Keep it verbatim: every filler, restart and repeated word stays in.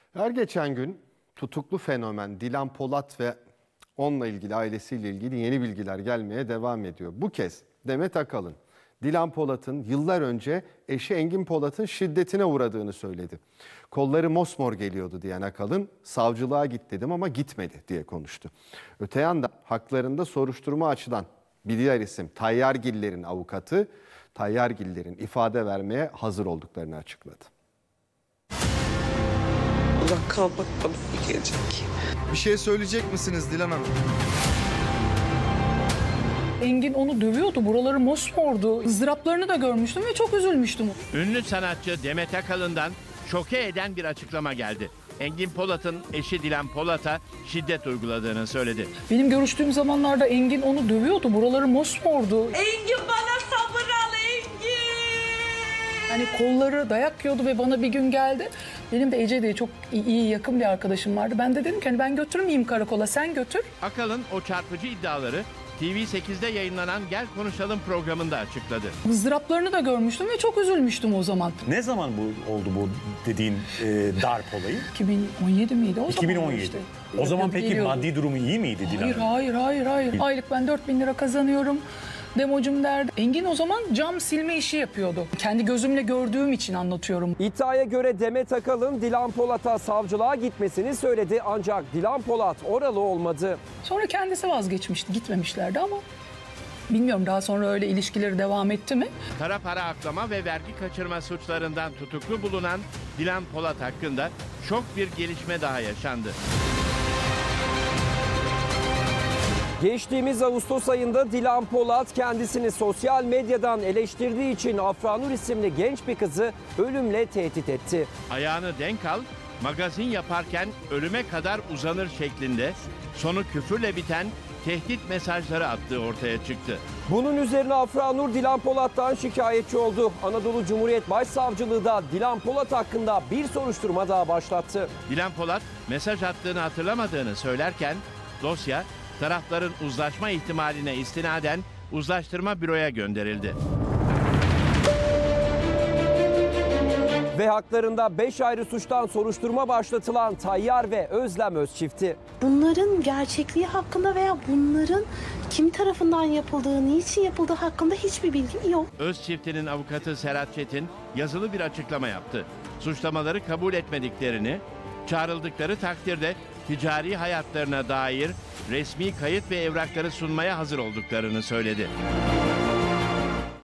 Her geçen gün tutuklu fenomen Dilan Polat ve onunla ilgili ailesiyle ilgili yeni bilgiler gelmeye devam ediyor. Bu kez Demet Akalın, Dilan Polat'ın yıllar önce eşi Engin Polat'ın şiddetine uğradığını söyledi. Kolları mosmor geliyordu diyen Akalın, savcılığa git dedim ama gitmedi diye konuştu. Öte yandan haklarında soruşturma açılan bir diğer isim Tayyargiller'in avukatı, Tayyargiller'in ifade vermeye hazır olduklarını açıkladı. Allah kalmak bana mı gelecek? Bir şey söyleyecek misiniz Dilan Hanım? Engin onu dövüyordu. Buraları mosmordu. Izdıraplarını da görmüştüm ve çok üzülmüştüm. Ünlü sanatçı Demet Akalın'dan şoke eden bir açıklama geldi. Engin Polat'ın eşi Dilan Polat'a şiddet uyguladığını söyledi. Benim görüştüğüm zamanlarda Engin onu dövüyordu. Buraları mosmordu. Engin bana sabır al Engin! Hani kolları dayak yiyordu ve bana bir gün geldi. Benim de Ece diye çok iyi, yakın bir arkadaşım vardı. Ben de dedim ki hani ben götürmeyeyim karakola, sen götür. Akalın o çarpıcı iddiaları T V sekizde yayınlanan Gel Konuşalım programında açıkladı. Izdıraplarını da görmüştüm ve çok üzülmüştüm o zaman. Ne zaman bu oldu bu dediğin e, darp olayı? iki bin on yedi miydi? O iki bin on yedi. Işte. O zaman peki Geliyordu. maddi durumu iyi miydi Dilan Hayır, Hanım? hayır, hayır, hayır. Aylık ben dört bin lira kazanıyorum. Democum derdi. Engin o zaman cam silme işi yapıyordu. Kendi gözümle gördüğüm için anlatıyorum. İddiaya göre Demet Akalın Dilan Polat'a savcılığa gitmesini söyledi ancak Dilan Polat oralı olmadı. Sonra kendisi vazgeçmişti, gitmemişlerdi ama bilmiyorum daha sonra öyle ilişkileri devam etti mi? Kara para aklama ve vergi kaçırma suçlarından tutuklu bulunan Dilan Polat hakkında şok bir gelişme daha yaşandı. Geçtiğimiz Ağustos ayında Dilan Polat kendisini sosyal medyadan eleştirdiği için Afranur isimli genç bir kızı ölümle tehdit etti. Ayağını denk al, magazin yaparken ölüme kadar uzanır şeklinde sonu küfürle biten tehdit mesajları attığı ortaya çıktı. Bunun üzerine Afranur Dilan Polat'tan şikayetçi oldu. Anadolu Cumhuriyet Başsavcılığı da Dilan Polat hakkında bir soruşturma daha başlattı. Dilan Polat mesaj attığını hatırlamadığını söylerken dosya tarafların uzlaşma ihtimaline istinaden uzlaştırma büroya gönderildi. Ve haklarında beş ayrı suçtan soruşturma başlatılan Tayyar ve Özlem Özçifti. Bunların gerçekliği hakkında veya bunların kim tarafından yapıldığı, niçin yapıldığı hakkında hiçbir bilgim yok. Öz çiftinin avukatı Serhat Çetin yazılı bir açıklama yaptı. Suçlamaları kabul etmediklerini, çağrıldıkları takdirde ticari hayatlarına dair resmi kayıt ve evrakları sunmaya hazır olduklarını söyledi.